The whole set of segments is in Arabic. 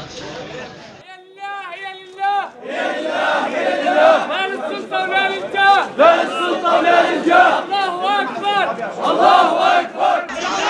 هي لله هي لله هي لله، لا للسلطة ولا للجاه، لا للسلطة ولا للجاه. الله أكبر الله أكبر.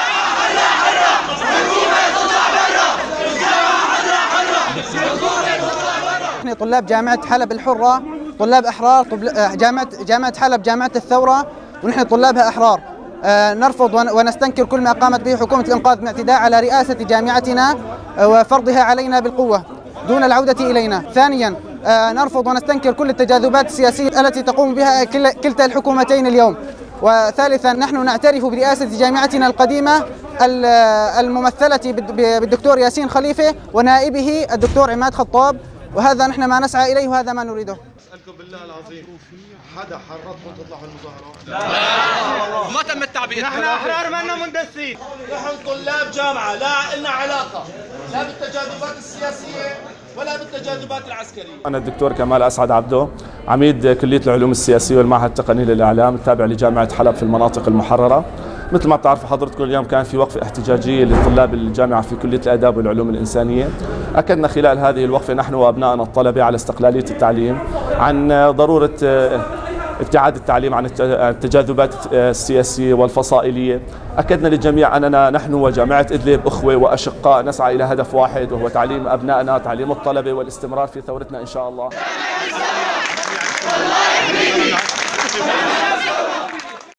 نحن طلاب جامعة حلب الحرة، طلاب أحرار، جامعة حلب جامعة الثورة، ونحن طلابها أحرار. نرفض ونستنكر كل ما قامت به حكومة الإنقاذ من اعتداء على رئاسة جامعتنا وفرضها علينا بالقوة دون العودة إلينا. ثانيا، نرفض ونستنكر كل التجاذبات السياسية التي تقوم بها كلتا الحكومتين اليوم. وثالثا، نحن نعترف برئاسة جامعتنا القديمة الممثلة بالدكتور ياسين خليفة ونائبه الدكتور عماد خطاب، وهذا نحن ما نسعى إليه وهذا ما نريده. أسألكم بالله العظيم، حدا حرضكم تطلعوا المظاهرات؟ لا، ما تم التعبير. نحن أحرار منا مندسين، نحن طلاب جامعة لا لنا علاقة لا بالتجاذبات السياسية ولا بالتجاذبات العسكرية. أنا الدكتور كمال أسعد عبده، عميد كلية العلوم السياسية والمعهد التقني للإعلام التابع لجامعة حلب في المناطق المحررة. مثل ما بتعرفوا حضرتكم، اليوم كان في وقفة احتجاجية لطلاب الجامعة في كلية الآداب والعلوم الإنسانية. أكدنا خلال هذه الوقفة نحن وأبنائنا الطلبة على استقلالية التعليم، عن ضرورة ابتعاد التعليم عن التجاذبات السياسية والفصائلية. أكدنا للجميع أننا نحن وجامعة إدلب أخوة وأشقاء نسعى إلى هدف واحد، وهو تعليم أبنائنا، تعليم الطلبة، والاستمرار في ثورتنا إن شاء الله.